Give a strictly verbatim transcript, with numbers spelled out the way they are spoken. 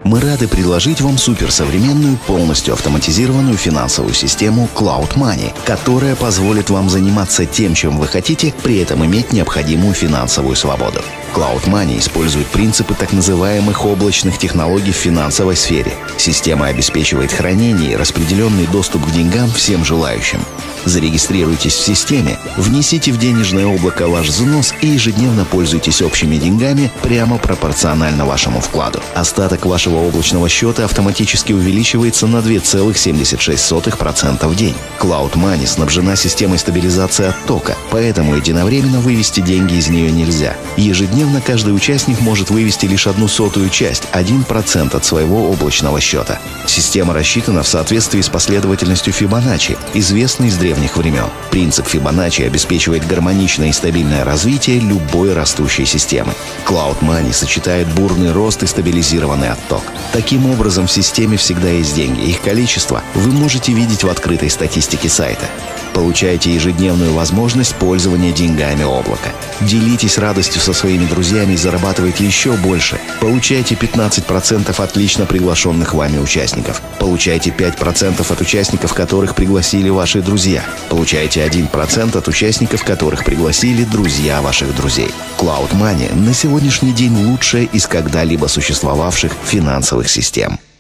Мы рады предложить вам суперсовременную, полностью автоматизированную финансовую систему Cloud Money, которая позволит вам заниматься тем, чем вы хотите, при этом иметь необходимую финансовую свободу. Cloud Money использует принципы так называемых облачных технологий в финансовой сфере. Система обеспечивает хранение и распределенный доступ к деньгам всем желающим. Зарегистрируйтесь в системе, внесите в денежное облако ваш взнос и ежедневно пользуйтесь общими деньгами прямо пропорционально вашему вкладу. Остаток вашего облачного счета автоматически увеличивается на два целых семьдесят шесть сотых процента в день. Cloud Money снабжена системой стабилизации оттока, поэтому единовременно вывести деньги из нее нельзя. Ежедневно каждый участник может вывести лишь одну сотую часть, один процент от своего облачного счета. Система рассчитана в соответствии с последовательностью Фибоначчи, известной с древних времен. Принцип Фибоначчи обеспечивает гармоничное и стабильное развитие любой растущей системы. Cloud Money сочетает бурный рост и стабилизированный отток. Таким образом, в системе всегда есть деньги. Их количество вы можете видеть в открытой статистике сайта. Получайте ежедневную возможность пользования деньгами облака. Делитесь радостью со своими друзьями и зарабатывайте еще больше. Получайте пятнадцать процентов от лично приглашенных вами участников. Получайте пять процентов от участников, которых пригласили ваши друзья. Получайте один процент от участников, которых пригласили друзья ваших друзей. Cloud Money на сегодняшний день лучшая из когда-либо существовавших финансовых систем.